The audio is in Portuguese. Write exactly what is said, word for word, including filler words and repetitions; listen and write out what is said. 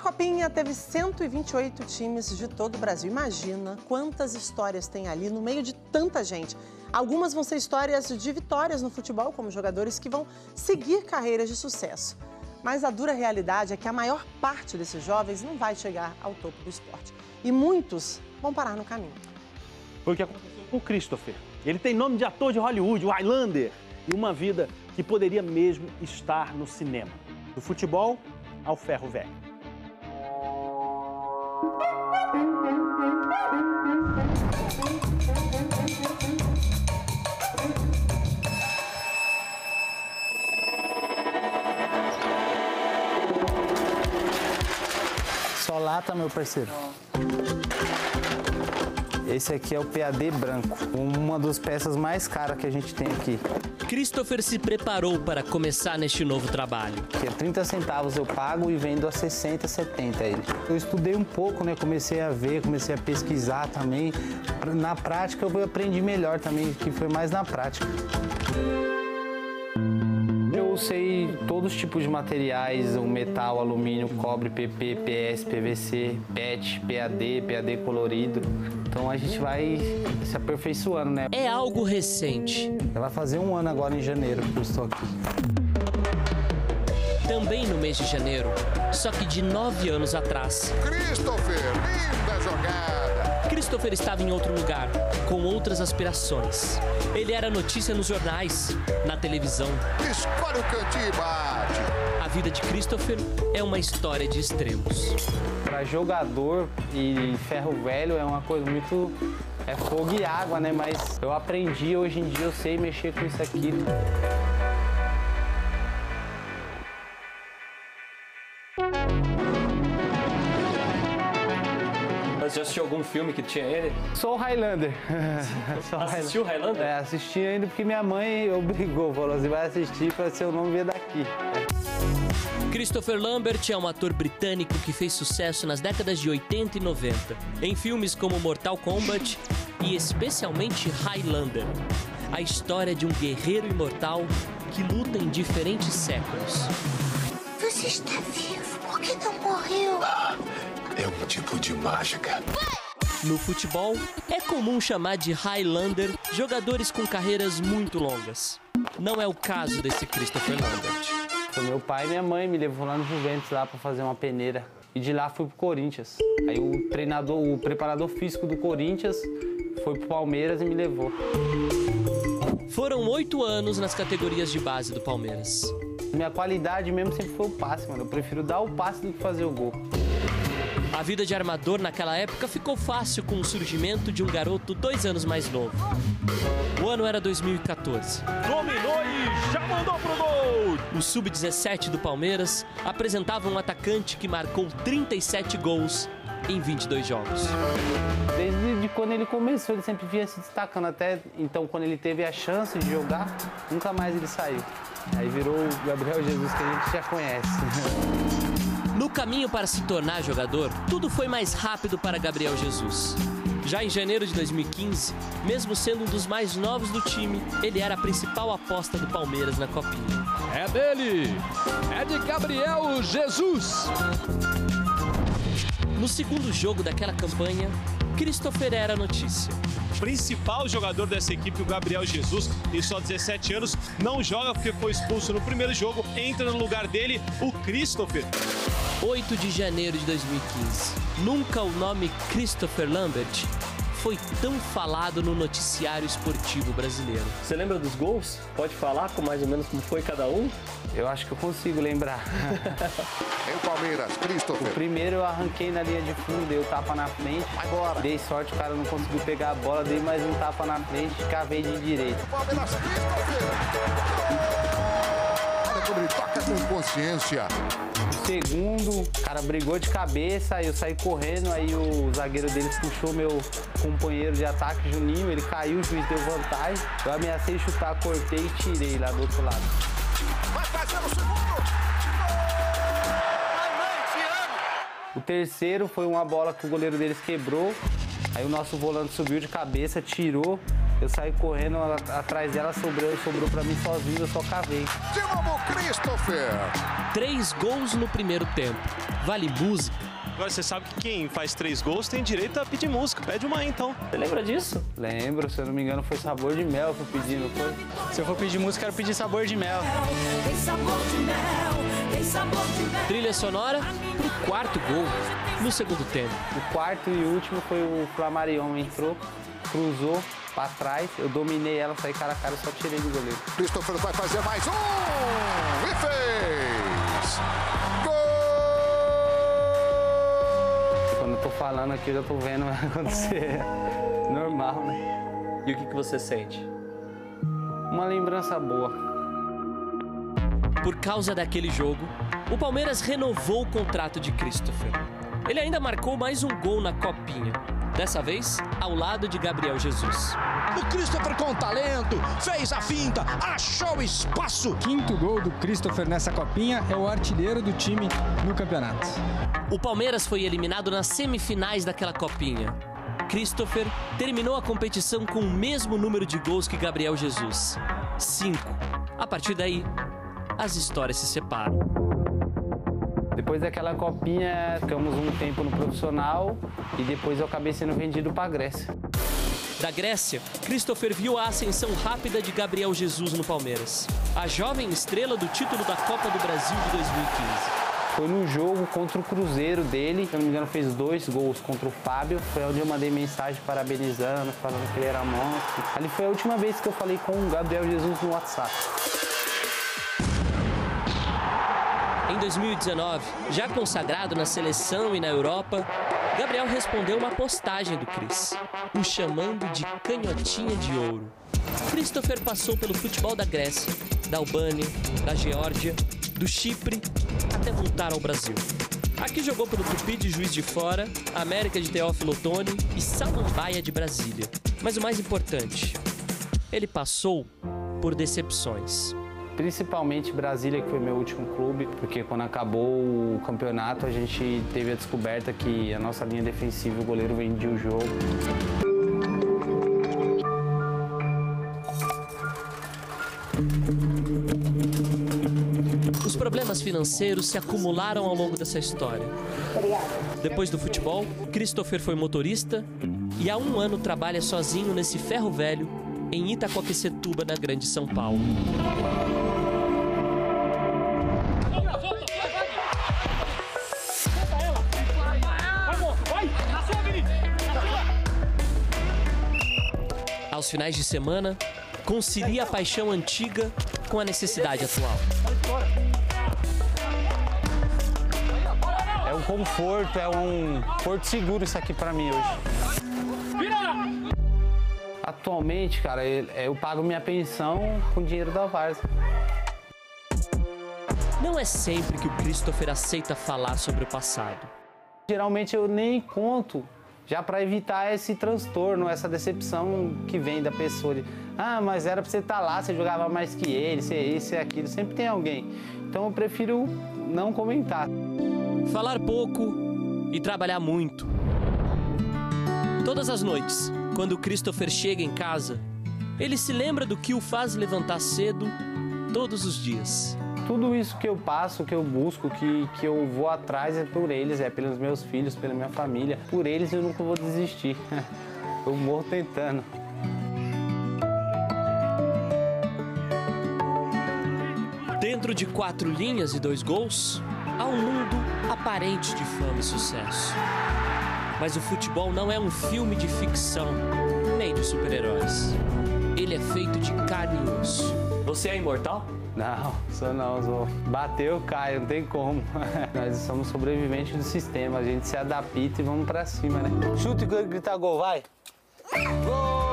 Copinha teve cento e vinte e oito times de todo o Brasil. Imagina quantas histórias tem ali no meio de tanta gente. Algumas vão ser histórias de vitórias no futebol, como jogadores que vão seguir carreiras de sucesso. Mas a dura realidade é que a maior parte desses jovens não vai chegar ao topo do esporte. E muitos vão parar no caminho. Foi o que aconteceu com o Christopher. Ele tem nome de ator de Hollywood, o Highlander, e uma vida que poderia mesmo estar no cinema. Do futebol ao ferro velho. Só lata, meu parceiro. Esse aqui é o P A D branco, uma das peças mais caras que a gente tem aqui. Christopher se preparou para começar neste novo trabalho. Que é trinta centavos eu pago e vendo a sessenta, setenta ele. Eu estudei um pouco, né? Comecei a ver, comecei a pesquisar também. Na prática eu aprendi melhor também, que foi mais na prática. Eu usei todos os tipos de materiais, o metal, alumínio, cobre, P P, P S, P V C, P E T, P A D, P A D colorido. Então a gente vai se aperfeiçoando, né? É algo recente. Vai fazer um ano agora em janeiro que eu estou aqui. Também no mês de janeiro, só que de nove anos atrás. Christopher, linda jogada! Christopher estava em outro lugar, com outras aspirações. Ele era notícia nos jornais, na televisão. Escolhe o cantinho e bate! A vida de Christopher é uma história de extremos. Para jogador e ferro velho é uma coisa muito... é fogo e água, né? Mas eu aprendi, hoje em dia eu sei mexer com isso aqui. Você já assistiu algum filme que tinha ele? Sou o Highlander. Sou Assistiu o Highlander? É, assisti ainda porque minha mãe obrigou, falou assim, vai assistir para seu nome vir daqui. Christopher Lambert é um ator britânico que fez sucesso nas décadas de oitenta e noventa, em filmes como Mortal Kombat e especialmente Highlander. A história de um guerreiro imortal que luta em diferentes séculos. Você está vivo, por que não morreu? É um tipo de mágica. No futebol, é comum chamar de Highlander jogadores com carreiras muito longas. Não é o caso desse Christopher Lambert. Foi meu pai e minha mãe me levou lá no Juventus lá para fazer uma peneira. E de lá fui pro Corinthians. Aí o treinador, o preparador físico do Corinthians foi pro Palmeiras e me levou. Foram oito anos nas categorias de base do Palmeiras. Minha qualidade mesmo sempre foi o passe, mano. Eu prefiro dar o passe do que fazer o gol. A vida de armador naquela época ficou fácil com o surgimento de um garoto dois anos mais novo. O ano era dois mil e quatorze. Dominou e já mandou pro gol! O sub dezessete do Palmeiras apresentava um atacante que marcou trinta e sete gols em vinte e dois jogos. Desde de quando ele começou, ele sempre vinha se destacando. Até então, quando ele teve a chance de jogar, nunca mais ele saiu. Aí virou o Gabriel Jesus, que a gente já conhece. No caminho para se tornar jogador, tudo foi mais rápido para Gabriel Jesus. Já em janeiro de dois mil e quinze, mesmo sendo um dos mais novos do time, ele era a principal aposta do Palmeiras na Copinha. É dele! É de Gabriel Jesus! No segundo jogo daquela campanha, Christopher era a notícia. O principal jogador dessa equipe, o Gabriel Jesus, tem só dezessete anos, não joga porque foi expulso no primeiro jogo, entra no lugar dele o Christopher. oito de janeiro de dois mil e quinze. Nunca o nome Christopher Lambert foi tão falado no noticiário esportivo brasileiro. Você lembra dos gols? Pode falar com mais ou menos como foi cada um? Eu acho que eu consigo lembrar. Em Palmeiras, Christopher. O primeiro eu arranquei na linha de fundo, dei o tapa na frente. Agora. Dei sorte, o cara não conseguiu pegar a bola, dei mais um tapa na frente e cavei de direita. Palmeiras, Christopher. Olha como ele toca com consciência. O segundo, o cara brigou de cabeça, aí eu saí correndo, aí o zagueiro deles puxou meu companheiro de ataque, Juninho, ele caiu, o juiz deu vantagem. Eu ameacei chutar, cortei e tirei lá do outro lado. Vai fazer o segundo. O terceiro foi uma bola que o goleiro deles quebrou, aí o nosso volante subiu de cabeça, tirou Eu saí correndo atrás dela, sobrou, sobrou pra mim sozinho, eu só cavei. De novo, Christopher. Três gols no primeiro tempo. Vale música? Agora você sabe que quem faz três gols tem direito a pedir música. Pede uma aí, então. Você lembra disso? Lembro, se eu não me engano, foi Sabor de Mel que eu pedi, não foi? Se eu for pedir música, eu quero pedir Sabor de Mel. Tem sabor de mel, tem sabor de mel. Trilha sonora pro quarto gol no segundo tempo. O quarto e último foi o Flamarion, entrou, cruzou pra trás, eu dominei ela, saí cara a cara, só tirei do goleiro. Christopher vai fazer mais um e fez! Gol! Quando eu tô falando aqui, eu já tô vendo acontecer. Normal, né? E o que, que você sente? Uma lembrança boa. Por causa daquele jogo, o Palmeiras renovou o contrato de Christopher. Ele ainda marcou mais um gol na Copinha. Dessa vez, ao lado de Gabriel Jesus. O Christopher com talento, fez a finta, achou espaço. Quinto gol do Christopher nessa Copinha, é o artilheiro do time no campeonato. O Palmeiras foi eliminado nas semifinais daquela Copinha. Christopher terminou a competição com o mesmo número de gols que Gabriel Jesus. Cinco. A partir daí, as histórias se separam. Depois daquela Copinha, ficamos um tempo no profissional e depois eu acabei sendo vendido para a Grécia. Da Grécia, Christopher viu a ascensão rápida de Gabriel Jesus no Palmeiras, a jovem estrela do título da Copa do Brasil de dois mil e quinze. Foi no jogo contra o Cruzeiro dele, se eu não me engano fez dois gols contra o Fábio, foi onde eu mandei mensagem parabenizando, falando que ele era monstro. Ali foi a última vez que eu falei com o Gabriel Jesus no WhatsApp. Em dois mil e dezenove, já consagrado na seleção e na Europa, Gabriel respondeu uma postagem do Cris, o chamando de canhotinha de ouro. Christopher passou pelo futebol da Grécia, da Albânia, da Geórgia, do Chipre, até voltar ao Brasil. Aqui jogou pelo Tupi de Juiz de Fora, América de Teófilo Otoni e Samambaia de Brasília. Mas o mais importante, ele passou por decepções. Principalmente Brasília, que foi meu último clube, porque quando acabou o campeonato a gente teve a descoberta que a nossa linha defensiva, o goleiro vendia o jogo. Os problemas financeiros se acumularam ao longo dessa história. Depois do futebol, Christopher foi motorista e há um ano trabalha sozinho nesse ferro velho em Itaquaquecetuba, na Grande São Paulo. Aos finais de semana, concilia a paixão antiga com a necessidade atual. É um conforto, é um porto seguro isso aqui pra mim hoje. Atualmente, cara, eu pago minha pensão com dinheiro da Várzea. Não é sempre que o Christopher aceita falar sobre o passado. Geralmente eu nem conto, já para evitar esse transtorno, essa decepção que vem da pessoa. De, ah, mas era para você estar lá, você jogava mais que ele, você é isso, você é aquilo. Sempre tem alguém. Então eu prefiro não comentar. Falar pouco e trabalhar muito. Todas as noites, quando o Christopher chega em casa, ele se lembra do que o faz levantar cedo todos os dias. Tudo isso que eu passo, que eu busco, que, que eu vou atrás é por eles, é pelos meus filhos, pela minha família. Por eles eu nunca vou desistir. Eu morro tentando. Dentro de quatro linhas e dois gols, há um mundo aparente de fama e sucesso. Mas o futebol não é um filme de ficção, nem de super-heróis. Ele é feito de carne e osso. Você é imortal? Não, sou não, sou. Bateu, cai, não tem como. Nós somos sobreviventes do sistema, a gente se adapta e vamos pra cima, né? Chuta e grita gol, vai! Gol!